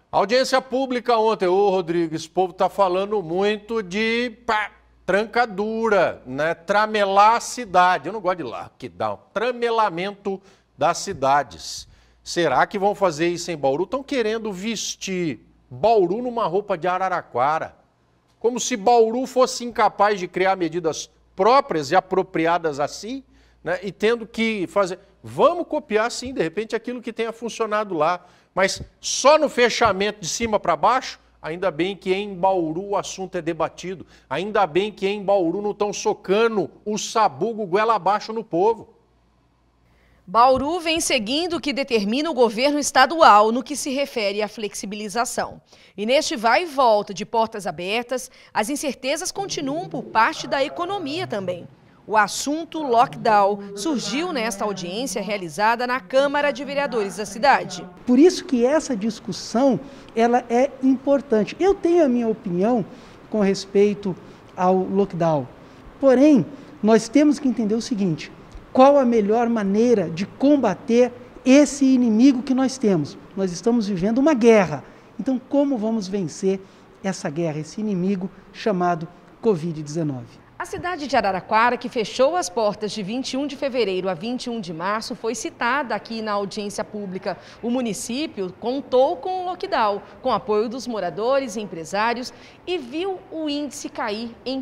Audiência pública ontem, ô Rodrigues, o povo está falando muito de trancadura, né? Tramelar a cidade. Eu não gosto de lockdown, tramelamento das cidades. Será que vão fazer isso em Bauru? Estão querendo vestir Bauru numa roupa de Araraquara. Como se Bauru fosse incapaz de criar medidas próprias e apropriadas assim, né? E tendo que fazer... Vamos copiar sim, de repente, aquilo que tenha funcionado lá. Mas só no fechamento de cima para baixo, ainda bem que em Bauru o assunto é debatido. Ainda bem que em Bauru não estão socando o sabugo goela abaixo no povo. Bauru vem seguindo o que determina o governo estadual no que se refere à flexibilização. E neste vai e volta de portas abertas, as incertezas continuam por parte da economia também. O assunto lockdown surgiu nesta audiência realizada na Câmara de Vereadores da cidade. Por isso que essa discussão ela é importante. Eu tenho a minha opinião com respeito ao lockdown. Porém, nós temos que entender o seguinte: qual a melhor maneira de combater esse inimigo que nós temos? Nós estamos vivendo uma guerra. Então, como vamos vencer essa guerra, esse inimigo chamado Covid-19? A cidade de Araraquara, que fechou as portas de 21 de fevereiro a 21 de março, foi citada aqui na audiência pública. O município contou com o lockdown, com apoio dos moradores e empresários, e viu o índice cair em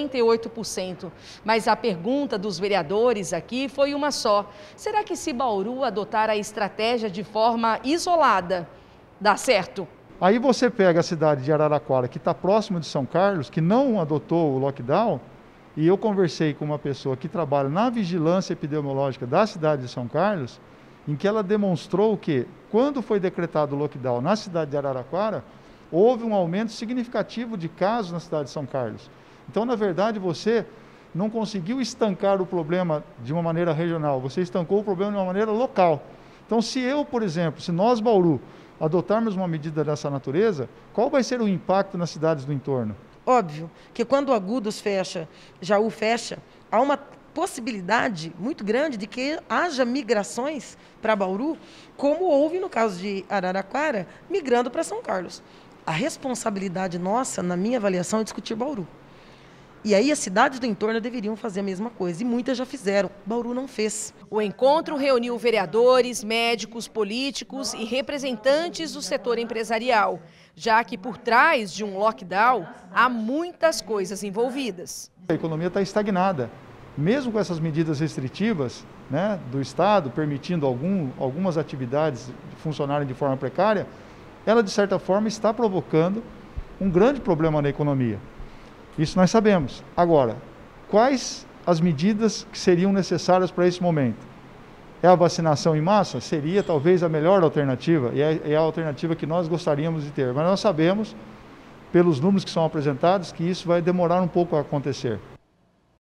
58%. Mas a pergunta dos vereadores aqui foi uma só: será que se Bauru adotar a estratégia de forma isolada, dá certo? Aí você pega a cidade de Araraquara, que está próxima de São Carlos, que não adotou o lockdown, e eu conversei com uma pessoa que trabalha na vigilância epidemiológica da cidade de São Carlos, em que ela demonstrou que, quando foi decretado o lockdown na cidade de Araraquara, houve um aumento significativo de casos na cidade de São Carlos. Então, na verdade, você não conseguiu estancar o problema de uma maneira regional, você estancou o problema de uma maneira local. Então, se eu, por exemplo, se nós, Bauru, adotarmos uma medida dessa natureza, qual vai ser o impacto nas cidades do entorno? Óbvio que quando o Agudos fecha, Jaú fecha, há uma possibilidade muito grande de que haja migrações para Bauru, como houve no caso de Araraquara, migrando para São Carlos. A responsabilidade nossa, na minha avaliação, é discutir Bauru. E aí as cidades do entorno deveriam fazer a mesma coisa, e muitas já fizeram. Bauru não fez. O encontro reuniu vereadores, médicos, políticos e representantes do setor empresarial, já que por trás de um lockdown há muitas coisas envolvidas. A economia está estagnada. Mesmo com essas medidas restritivas, né, do Estado, permitindo algumas atividades funcionarem de forma precária, ela, de certa forma, está provocando um grande problema na economia. Isso nós sabemos. Agora, quais as medidas que seriam necessárias para esse momento? É a vacinação em massa? Seria talvez a melhor alternativa, e é a alternativa que nós gostaríamos de ter. Mas nós sabemos, pelos números que são apresentados, que isso vai demorar um pouco a acontecer.